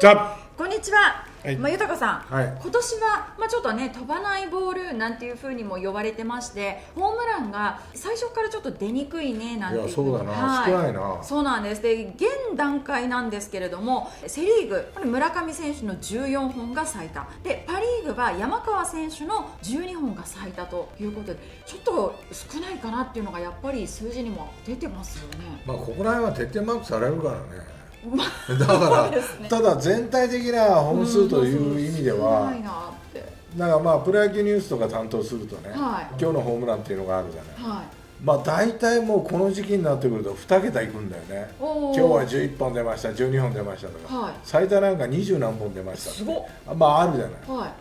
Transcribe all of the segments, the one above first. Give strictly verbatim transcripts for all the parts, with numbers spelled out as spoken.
じゃこんにちは。 はい、 まあ、豊さん、 はい、 今年は、まあ、ちょっとね飛ばないボールなんていう風にも呼ばれてまして、ホームランが最初からちょっと出にくいねなんていう風に、 いやそうだな、 はい、 少ないな。 そうなんです。で現段階なんですけれども、セ・リーグこれ村上選手のじゅうよんほんが最多で、パ・リーグは山川選手のじゅうにほんが最多ということで、ちょっと少ないかなっていうのがやっぱり数字にも出てますよね。 まあここら辺は徹底マークされるからね。 まあ、 だから、 ね、 ただ全体的な本数という意味では、 うん、なってだからまあプロ野球ニュースとか担当するとね、 はい、 今日のホームランっていうのがあるじゃない、はい、まあ大体もうこの時期になってくるとに桁いくんだよね。今日はじゅういっぽん出ました、じゅうにほん出ましたとか、はい、最多なんかにじゅうなんぼん出ましたって、すごっ、まああるじゃない、はい、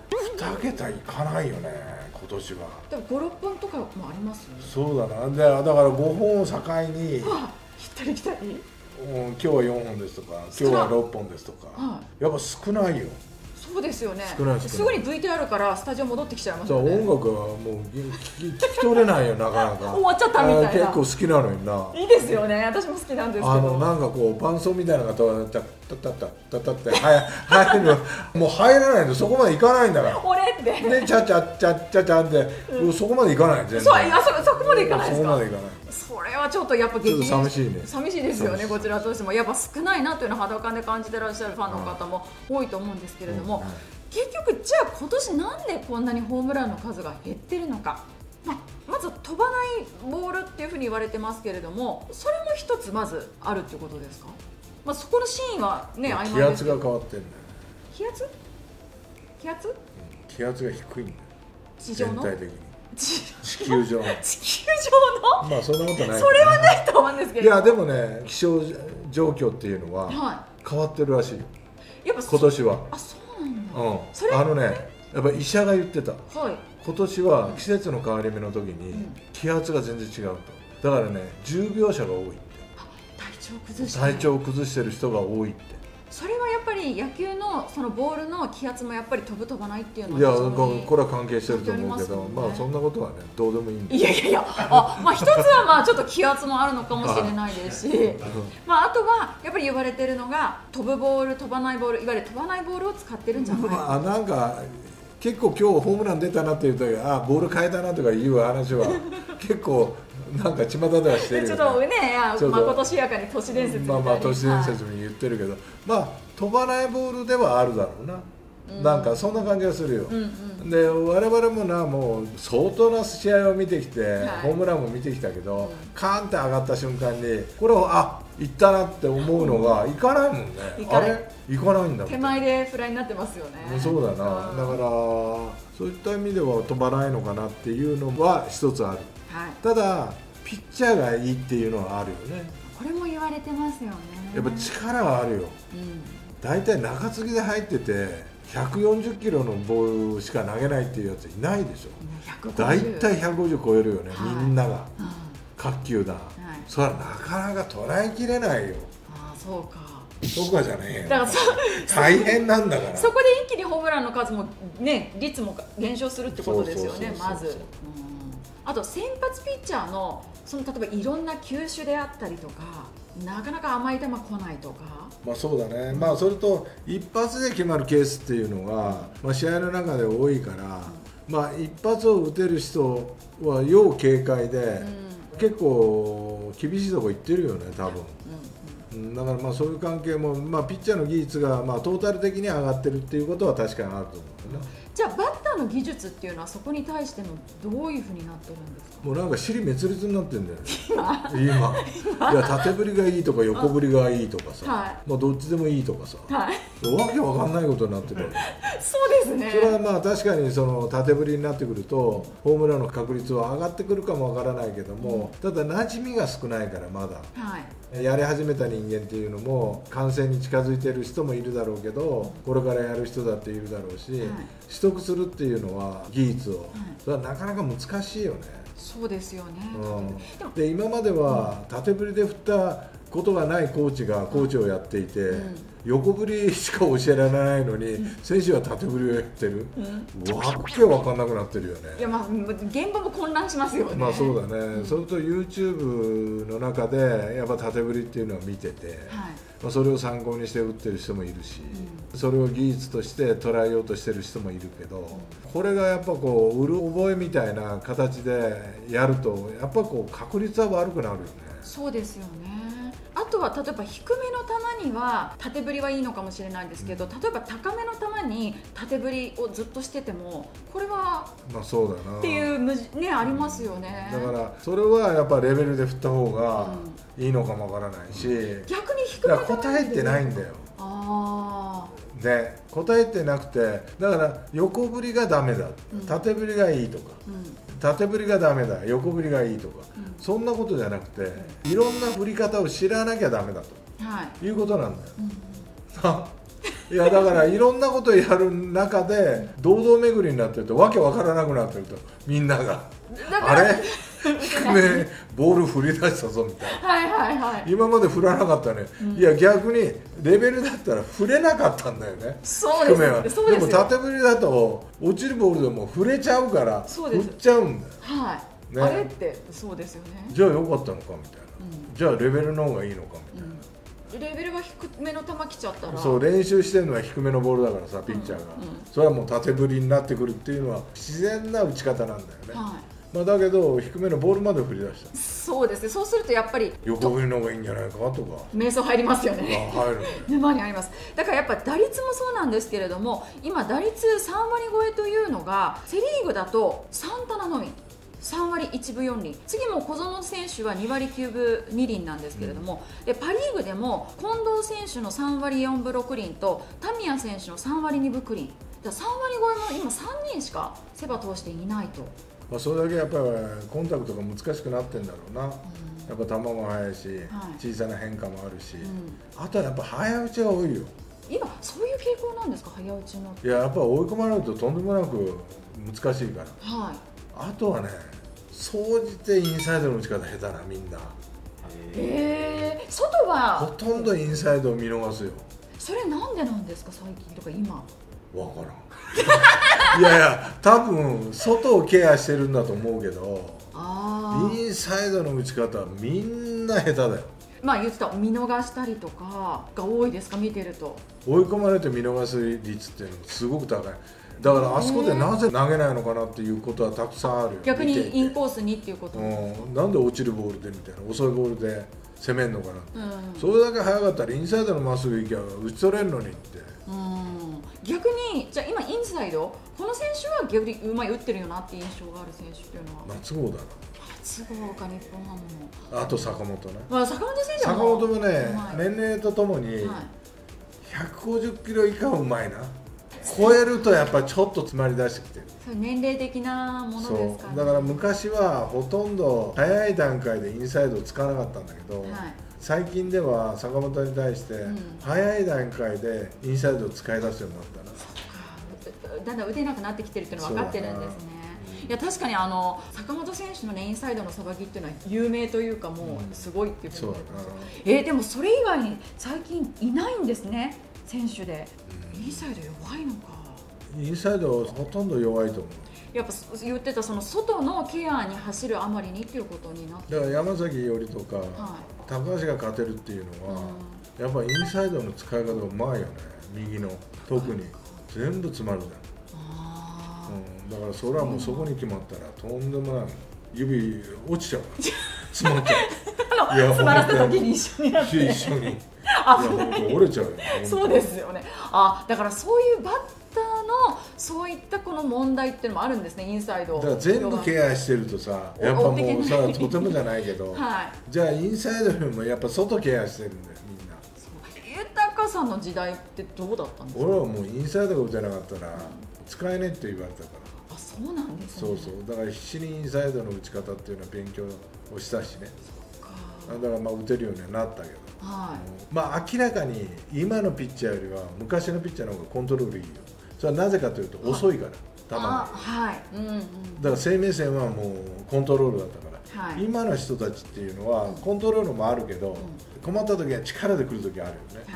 に桁いかないよね今年は。 でもご、ろっぽんとかもあります、ね、 そうだな。でだからごほんを境に、 はあ、ひったり来たり、 今日はよんほんですとか、今日はろっぽんですとか、はい、やっぱ少ないよ。 そうですよね。 少ない少ない。 すぐに ブイティーアール からスタジオ戻ってきちゃいますよね。 音楽はもう聞き聞き取れないよなかなか。 終わっちゃったみたいな。 結構好きなのにな。 いいですよね。私も好きなんですけど。 あのなんかこう伴奏みたいなのがとたたたたたって入るもう入らないとそこまでいかないんだから。 俺って。 でちゃちゃちゃちゃちゃって、うん、そこまでいかない全然。 そういやそそこまでいかないですか。 そこまでいかない。 それはちょっとやっぱちょっと寂しいね。 寂しいですよね。こちらとしてもやっぱ少ないなというのを肌感で感じてらっしゃるファンの方も多いと思うんですけれども、結局じゃあ今年なんでこんなにホームランの数が減ってるのか。まあ、まず飛ばないボールっていうふうに言われてますけれども、それも一つまずあるっていうことですか。まあ、そこのシーンはね、曖昧ですけど。 気圧が変わってるんだよ。 気圧？気圧？うん、 気圧が低いんだよ。 地上の？ 全体的に。地球上の。 地球上の？ まあそんなことない。 それはないと思うんですけど。 いやでもね、気象状況っていうのは変わってるらしいよ。やっぱ今年は。 あ、そうなんだ。 うん。それあのね、やっぱ医者が言ってた。はい。今年は季節の変わり目の時に気圧が全然違うと。だからね、重病者が多いって。 体調崩して体調を崩してる人が多いって。 それはやっぱり野球のそのボールの気圧もやっぱり飛ぶ飛ばないっていうのは、 いやこれは関係してると思うけど、まあそんなことはねどうでもいいんだ。 いやいやいや、あ、まあ一つはまあちょっと気圧もあるのかもしれないですし、まああとはやっぱり言われてるのが飛ぶボール飛ばないボール、いわゆる飛ばないボールを使ってるんじゃないか。 まあなんか結構今日ホームラン出たなっていうと、あボール変えたなとかいう話は結構なんか巷ではしてるよね。 ちょっとね、まことしやかに都市伝説みたいに、 まあまあ都市伝説に言ってるけど、まあ飛ばないボールではあるだろうな。なんかそんな感じがするよ。で我々もな、もう相当な試合を見てきて、ホームランも見てきたけど、カーンって上がった瞬間にこれをあいったなって思うのがいかないもんね。あれいかないんだもん。 手前でフライになってますよね。 そうだな。だからそういった意味では飛ばないのかなっていうのは一つある。ただピッチャーがいいっていうのはあるよね。 これも言われてますよね。 やっぱ力はあるよ。だいたい中継ぎで入っててひゃくよんじゅっキロのボールしか投げないっていうやついないでしょ。だいたいひゃくごじゅう超えるよね、みんなが。各球団、それはなかなか捉えきれないよ。 ああそうか。 そうかじゃねえよ。 だから大変なんだから。 そこで一気にホームランの数もね、率も減少するってことですよね。まずあと先発ピッチャーのその例えばいろんな球種であったりとか、なかなか甘い球来ないとか。 まあそうだね。まあそれと一発で決まるケースっていうのが、まあ試合の中で多いから、まあ一発を打てる人は要警戒で、結構厳しいとこ行ってるよね多分。だからまあそういう関係も、まあピッチャーの技術がまあトータル的に上がってるっていうことは確かにあると思うね。 じゃあバッターの技術っていうのはそこに対してもどういうふうになってるんですか。 もうなんか尻滅裂になってるんだよね今。今いや縦振りがいいとか横振りがいいとかさ、はい、まあどっちでもいいとかさ、はい、わけわかんないことになってる。 そうですね。 それはまあ確かにその縦振りになってくるとホームランの確率は上がってくるかもわからないけども、うん、ただ馴染みが少ないからまだ、はい、やり始めた人間っていうのも完成に近づいてる人もいるだろうけど、これからやる人だっているだろうし、はい、取得するっていうのは技術を、はい、それはなかなか難しいよね。 そうですよね。 うん、で今までは縦振りで振ったことがないコーチがコーチをやっていて、うん、 横振りしか教えられないのに、うん、選手は縦振りをやってる、うん、わっけわかんなくなってるよね。 いや、まあ、現場も混乱しますよね。 まあそうだね、うん、それと YouTube の中でやっぱ縦振りっていうのを見てて、はい、まあ、それを参考にして打ってる人もいるし、うん、それを技術として捉えようとしてる人もいるけど、うん、これがやっぱこううる覚えみたいな形でやるとやっぱこう確率は悪くなるよね。 そうですよね。あとは例えば低めの球には縦振りはいいのかもしれないんですけど、例えば高めの球に縦振りをずっとしててもこれはまあそうだなっていうむね、ありますよね。 だからそれはやっぱレベルで振った方がいいのかもわからないし、 うん、逆に低めの球答えってないんだよ。 あで答えてなくて、だから横振りがダメだ、うん、縦振りがいいとか、うん、縦振りがダメだ、横振りがいいとか、うん、そんなことじゃなくて、いろんな振り方を知らなきゃダメだと、はい、いうことなんだよ、うん、いやだからいろんなことをやる中で堂々巡りになってるとわけわからなくなってると、みんながあれ低めボール振り出したぞみたいな、はいはいはい、今まで振らなかったね、うん、いや逆にレベルだったら振れなかったんだよね。 そうです、 低めは。 そうですよ。 でも縦振りだと落ちるボールでも振れちゃうから振っちゃうんだよ。 はい、ね、あれってそうですよね。 じゃあ良かったのかみたいな、うん、じゃあレベルの方がいいのかみたいな、 うん、レベルが低めの球来ちゃったら、 そう練習してるのは低めのボールだからさ、ピッチャーが、うんうん、それはもう縦振りになってくるっていうのは自然な打ち方なんだよね、はい、まあだけど低めのボールまで振り出した。 そうですね。そうするとやっぱり横振りの方がいいんじゃないかとか瞑想入りますよね。 あ、入るね。 沼に入ります。だからやっぱ打率もそうなんですけれども、今打率さんわり超えというのがセ・リーグだとサンタナのみさんわりいちぶよんりん、次も小園選手はにわりきゅうぶにりんなんですけれども、うん、でパ・リーグでも近藤選手のさんわりよんぶろくりんと田宮選手のさんわりにぶくりん、さんわり超えも今さんにんしかセ・パ通していないと。 まあそれだけやっぱりコンタクトが難しくなってるんだろうな、うん、やっぱ球も速いし、はい、小さな変化もあるし、うん、あとはやっぱ早打ちが多いよ。 今そういう傾向なんですか、早打ちの。 いや、やっぱ追い込まれるととんでもなく難しいから、はい、あとはね、総じてインサイドの打ち方下手な、みんな。 へえ、外はほとんどインサイドを見逃すよ。 それなんでなんですか、最近とか今。 わからんいやいや、多分外をケアしてるんだと思うけど、あインサイドの打ち方はみんな下手だよ。 まあ言ってた見逃したりとかが多いですか、見てると。 追い込まれて見逃す率っていうのがすごく高い。だからあそこでなぜ投げないのかなっていうことはたくさんあるよ。 逆にインコースにっていうこと、うん、 なんで落ちるボールでみたいな、遅いボールで攻めるのかな、うん、それだけ速かったらインサイドのまっすぐ行きゃ打ち取れるのにって。うん、 逆にじゃあ今インサイドこの選手は逆にうまい打ってるよなっていう印象がある選手っていうのは松郷だな。 松郷か、日本ハムも。あと坂本ね、 まあ、坂本選手も坂本もね、年齢とともにひゃくごじゅっキロ以下はうまいな、超えるとやっぱちょっと詰まり出してきてる。 そう年齢的なものですかね。 そうだから昔はほとんど早い段階でインサイドを使わなかったんだけど、はい、最近では坂本に対して早い段階でインサイドを使い出すようになったな、 うん、だんだん打てなくなってきてるっていうのは分かってるんですね。いや確かにあの坂本選手の、ね、インサイドのさばきっていうのは有名というか、もうすごいっていうふうに思います、うん、えー、でもそれ以外に最近いないんですね、選手で、うん、インサイド弱いのか。 インサイドほとんど弱いと思う。 やっぱ言ってたその外のケアに走るあまりにっていうことになって、 だから山崎伊織とか、はい、高橋が勝てるっていうのは、うん、やっぱインサイドの使い方がうまいよね、右の特に全部詰まるじゃん。うん、だからそれはもうそこに決まったらとんでもない、指落ちちゃう詰まっちゃういや詰まらせた時に一緒になって一緒にあ折れちゃうよ。 そうですよね。あ、だからそういうバッターのそういったこの問題っていうのもあるんですね、インサイド。 だから全部ケアしてるとさ、やっぱもうさ、とてもじゃないけど、はい、じゃあインサイドよりもやっぱ外ケアしてるんだよ、みんな。 豊さんの時代ってどうだったんですか。 俺はもうインサイドが打てなかったら使えねえって言われたから。 あ、そうなんですね。 そうそう、だから必死にインサイドの打ち方っていうのは勉強をしたしね。だからまあ打てるようにはなったけど、はい、まあ明らかに今のピッチャーよりは昔のピッチャーの方がコントロールいいよ。それはなぜかというと遅いから、球が。はい、うんうん、だから生命線はもうコントロールだったから、はい、今の人たちっていうのはコントロールもあるけど、うん、困った時は力で来る時あるよね、はい、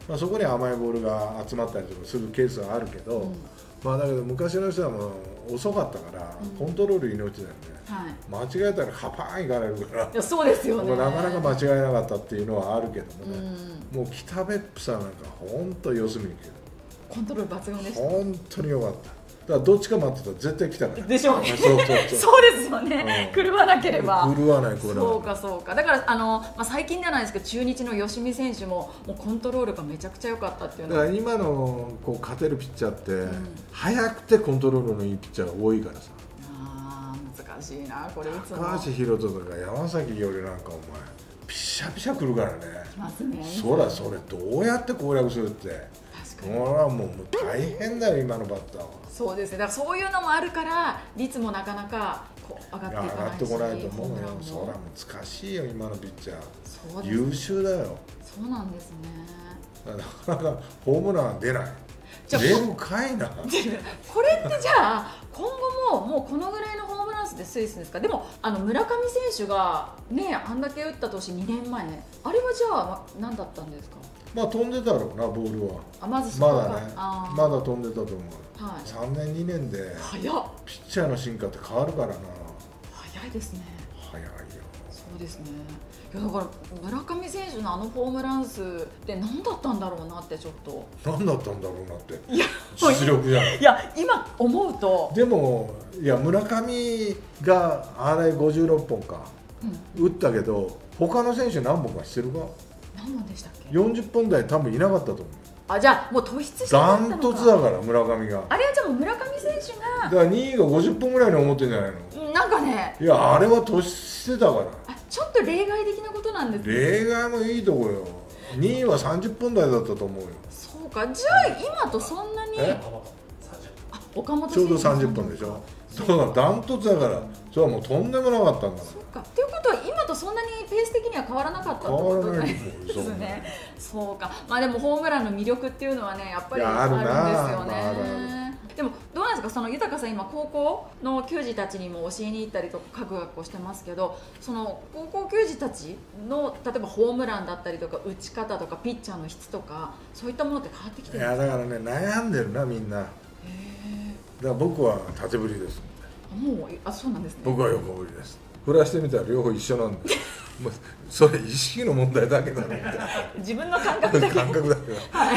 まあ、そこに甘いボールが集まったりとかするケースはあるけど、うん、まあ、だけど昔の人はもう遅かったから、うん、コントロール命だよね、はい、間違えたらカパーンいかれるから、いやそうですよね、 なかなか間違えなかったっていうのはあるけどもね、うん、もう北別府さんなんか本当四隅に切る、 コントロール抜群でした。 本当に良かった。だからどっちか待ってたら絶対来たからでしょうね。そうそうそうそうですよね、うん、狂わなければ狂わない狂わない。 そうかそうか。だからあの、まあ、最近ではないですけど中日の吉見選手ももうコントロールがめちゃくちゃ良かったっていうのだから今のこう勝てるピッチャーって、うん、速くてコントロールのいいピッチャーが多いからさ。 あー難しいなこれ。いつも高橋宏斗とか山崎よりなんかお前ピシャピシャ来るからね。 来ますね。 そらそれどうやって攻略するって。確かに。これはもう大変だよ今のバッターは。 そうですね。だからそういうのもあるから率もなかなかこう上がっていかないし、 上がってこないと思うよ。そりゃ難しいよ今のピッチャー。そうですね、優秀だよ。 そうなんですね。 なかなかホームランは出ない。出るかいな。これってじゃあ今後ももうこのぐらいのホームラン数でスイスですか。でもあの村上選手がねあんだけ打った年にねんまえ、あれはじゃあ何だったんですか。 まあ飛んでたろうなボールは。 あまずまだね、まだ飛んでたと思う。はい、さんねんにねんで早っ。 ピッチャーの進化って変わるからな。 早いですね。 早いよ。 そうですね。いやだから村上選手のあのホームラン数って何だったんだろうなってちょっと。 何だったんだろうなって。いや実力じゃん。 いや今思うと。 でもいや村上があれごじゅうろっぽんか、うん、打ったけど他の選手何本かしてるか。 何本でしたっけ。 よんじゅっぽん台多分いなかったと思う。 あじゃあもう突出してダントツだから村上が。 あれはじゃあもう村上選手がだからにいがごじゅっぽんぐらいに思ってるんじゃないの。 なんかね、 いやあれは突出してたから。 あちょっと例外的なことなんですね。 例外もいいとこよ。にいはさんじゅっぽん台だったと思うよ。 そうか。じゃあ今とそんなにあ岡本選手ちょうどさんじゅっぽんでしょ。だからダントツだから、それはもうとんでもなかったんだから。 そうか。ということは今とそんなにペース的には変わらなかったってことですね。そうか。まあでもホームランの魅力っていうのはねやっぱりあるんですよね。でもどうなんですか、その豊さん今高校の球児たちにも教えに行ったりとか各学校してますけど、その高校球児たちの例えばホームランだったりとか打ち方とかピッチャーの質とかそういったものって変わってきてるんですか。 いやだからね悩んでるなみんな。へだから僕は縦振りです。 もうあそうなんですね。 僕は横振りです。振らしてみたら両方一緒なんでもうそれ意識の問題だけだね自分の感覚だけ感覚だけど、はい、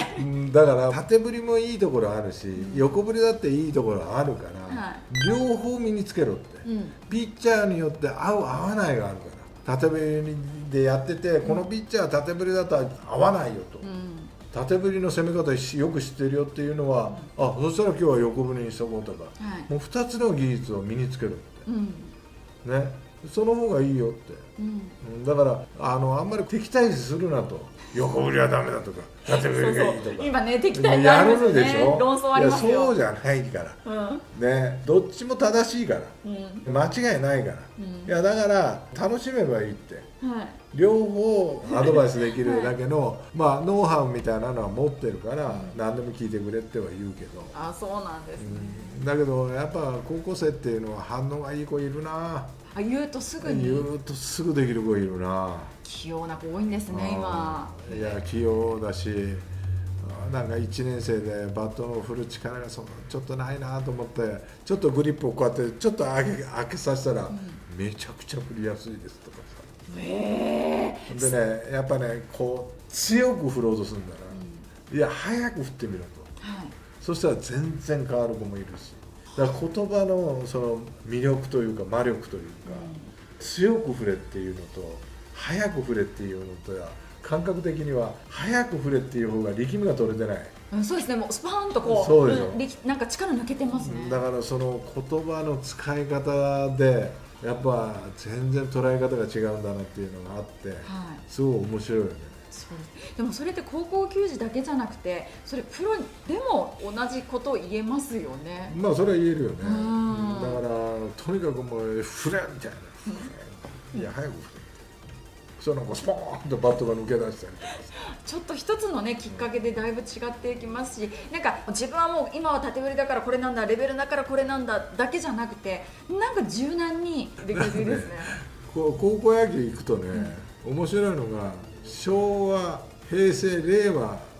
だから縦振りもいいところあるし、うん、横振りだっていいところあるから、はい、両方身につけろって、うん、ピッチャーによって合う合わないがあるから縦振りでやってて、うん、このピッチャーは縦振りだと合わないよと、うん、縦振りの攻め方よく知ってるよっていうのは、うん、あそしたら今日は横振りにしとこうとか、はい、もうふたつの技術を身につけろって、うん、ねその方がいいよって、うん、だからあのあんまり敵対視するなと横振りはダメだとか縦振りがいいとかそうそう今ね敵対がありますね。やるでしょ。論争ありますよ。 いやそうじゃないから、うん、ねどっちも正しいから、うん、間違いないから、うん、いやだから楽しめばいいって、はい、両方アドバイスできるだけの、はい、まあノウハウみたいなのは持ってるから、うん、何でも聞いてくれっては言うけど。 あそうなんですね、 うん、だけどやっぱ高校生っていうのは反応がいい子いるな。 あ言うとすぐに言うとすぐできる子いるな。 器用な子多いんですね今。 いや器用だしなんかいちねん生でバットの振る力がそのちょっとないなと思ってちょっとグリップをこうやってちょっと開け開けさせたら、うん、めちゃくちゃ振りやすいですとかさ。へえ。でねやっぱねこう強く振ろうとするんだな、うん、いや早く振ってみろと、はい、そしたら全然変わる子もいるし。だから言葉のその魅力というか魔力というか、うん、強く振れっていうのと早く振れっていうのとは感覚的には早く振れっていう方が力みが取れてない、 うん、そうですね。もうスパーンとこうそうでしょ、 うん、なんか力抜けてますね。 だからその言葉の使い方でやっぱ全然捉え方が違うんだなっていうのがあって、はい、すごい面白いよね。 そうです。でもそれって高校球児だけじゃなくてそれプロでも同じことを言えますよね。 まあそれは言えるよね。だからとにかくもう振れみたいな、いや早く振れ、そのなんかスポーンとバットが抜け出したりとかちょっと一つのねきっかけでだいぶ違っていきますし、なんか自分はもう今は縦振りだからこれなんだ、レベルだからこれなんだだけじゃなくてなんか柔軟にできるですね。 こう高校野球行くとね、うん、面白いのが昭和平成令和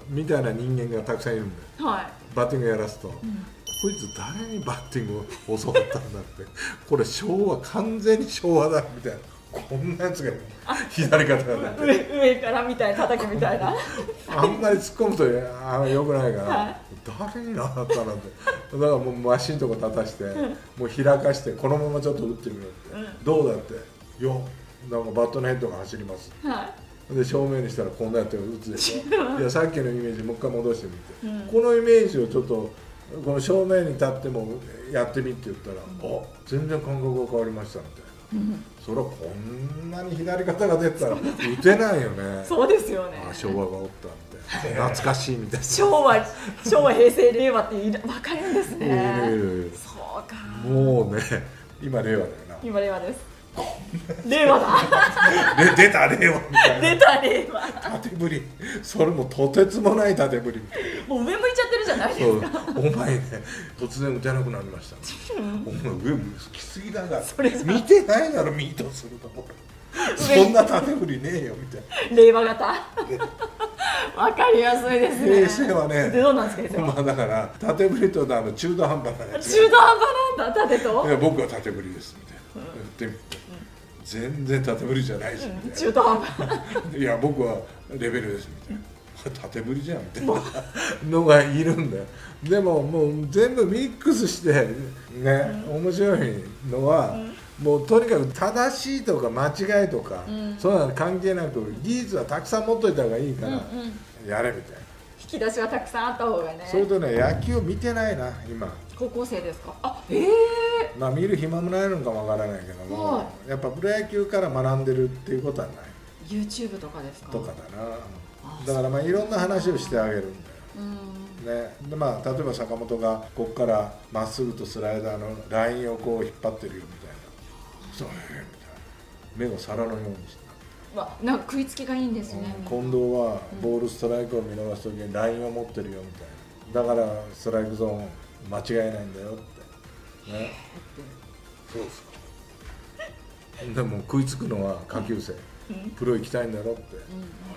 みたいな人間がたくさんいるんだよ、 はい、 バッティングやらすと、うん、こいつ誰にバッティングを教わったんだってこれ昭和、完全に昭和だみたいな、こんなやつが左肩がね上, 上からみたいな叩きみたいなあんまり突っ込むとあよくないから、はい、誰に習ったなんてだからもうマシンとか立たして、うん、もう開かしてこのままちょっと打ってみろって、うん、どうだってよなんかバットのヘッドが走ります、はい、で正面にしたらこんなやって打つでしょいやさっきのイメージもう一回戻してみて、うん、このイメージをちょっとこの正面に立ってもやってみって言ったら、うん、あ全然感覚が変わりましたみたいな。うん、それはこんなに左肩が出たら打てないよねそうですよね。 あ昭和がおったみたいな懐かしいみたいな昭和昭和平成令和って分かるんですねそうかもうね今令和だよな今令和です令和だ出た令和みたいな出た令和縦振りそれもとてつもない縦振りみたいなもう上向いちゃってるじゃないですかお前ね突然打てなくなりました、うん、お前上向きすぎだから見てないだろミートするところそんな縦振りねえよみたいな令和型わかりやすいですね。 平成はねどうなんですかまあだから縦振りとあの中途半端なやつ中途半端なんだ縦といや僕は縦振りですみたいな、うん、言ってみて全然縦振りじゃないし、 うん、中途半端いや僕はレベルですみたいな縦振りじゃんみたいなのがいるんだよ。でももう全部ミックスしてね、うん、面白いのは、うん、もうとにかく正しいとか間違いとか、うん、そういうの関係なく技術はたくさん持っといた方がいいから、うんうん、やれみたいな引き出しはたくさんあった方がね。 それとね野球見てないな今高校生ですか。あええー、 まあ見る暇もないのかもわからないけども、はい、やっぱプロ野球から学んでるっていうことはない YouTube とかですかとかだな。だからまあいろんな話をしてあげるんだよ、うんね、でまあ例えば坂本がここからまっすぐとスライダーのラインをこう引っ張ってるよみたいなそうみたいな目を皿のようにしてわなんか食いつきがいいんですね、 うん、近藤はボールストライクを見逃す時にラインを持ってるよみたいなだからストライクゾーン間違いないんだよってねそうですかでも食いつくのは下級生、うん、プロ行きたいんだろって、うん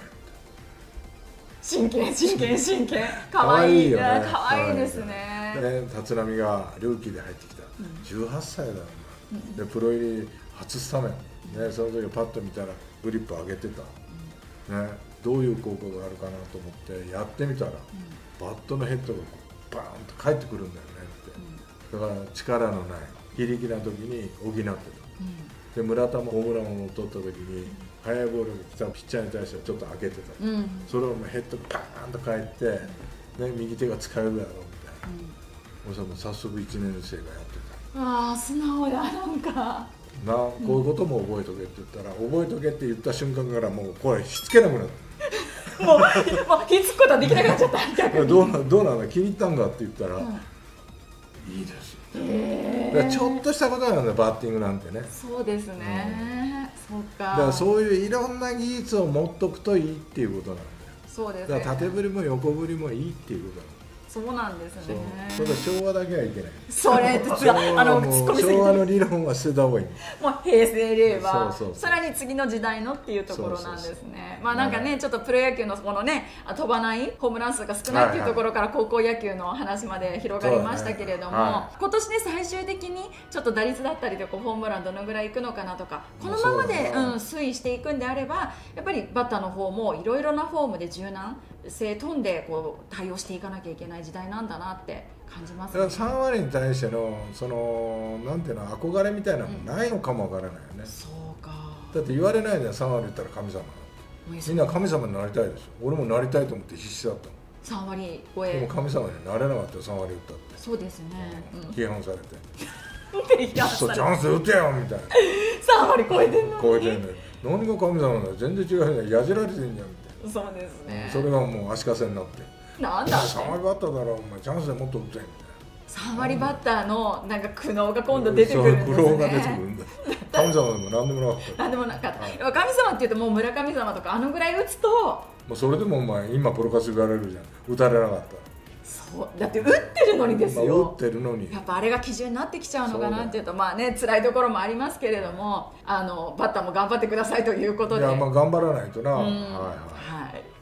真剣真剣真剣かわいいよねかわいいですね。 で立浪がルーキーで入ってきた、うん、じゅうはっさいだよ、うん、でプロ入り初スタメン、ね、その時パッと見たらグリップ上げてた、うんね、どういう効果があるかなと思ってやってみたら、うん、バットのヘッドがバーンと返ってくるんだよねって、うん、だから力のない非力な時に補ってた、うん、で村田もホームランを取った時に、うん速いボールが来たピッチャーに対してはちょっと開けてた、うん、それをヘッドがパーンと返って、ね、右手が使えるだろうみたいな、うん、もう早速いちねん生がやってた。ああ素直だなんかなこういうことも覚えとけって言ったら、うん、覚えとけって言った瞬間からもう声ひっつけなくなったもうもうひっつくことはできなくなっちゃった逆にどうなどうなんだ気に入ったんだって言ったら、うん、いいですへだからちょっとしたことなんだバッティングなんてね。 そうですね、うん、そうか。 だからそういういろんな技術を持っとくといいっていうことなんだよ。 そうですね。 だから縦振りも横振りもいいっていうことなんだよ。 そうなんですね。 そうただ昭和だけはいけない。 それ実はあの昭和の理論は捨てた方がいい。 もう平成令和さらに次の時代のっていうところなんですね。まあなんかねちょっとプロ野球のこのね飛ばないホームラン数が少ないっていうところから高校野球の話まで広がりましたけれども、はい、今年ね最終的にちょっと打率だったりとかホームランどのぐらいいくのかなとかこのままで、うん、推移していくんであればやっぱりバッターの方もいろいろなフォームで柔軟性飛んでこう対応していかなきゃいけない時代なんだなって感じますね。 さん割に対してのそのなんていうの憧れみたいなのもないのかもわからないよね、うん、 そうか。 だって言われないでさん割言ったら神様みんな神様になりたいでしょ。俺もなりたいと思って必死だったの。 さん割超えでも神様になれなかったよさん割打ったって。 そうですね、 うん、批判されて批判されてチャンス打てよみたいなさん割超えてんのに超えてんのに何が神様だよ全然違うじゃんやじられてんじゃんみたいな。 そうですね。 それがもう足かせになってなんださん割バッターだろお前チャンスでもっと打てみたいな。 さん割バッターのなんか苦悩が今度出てくるんですね。 苦悩が出てくるんだ神様でも何でもなかった何でもなかった、はい、神様っていうともう村神様とかあのぐらい打つともうそれでもお前今プロ化す言われるじゃん打たれなかったら。 そうだって打ってるのにですよ。 打ってるのにやっぱあれが基準になってきちゃうのかなっていうとまあね辛いところもありますけれどもあのバッターも頑張ってくださいということで。 いやまあ頑張らないとな。 うん、 はいはい、 はい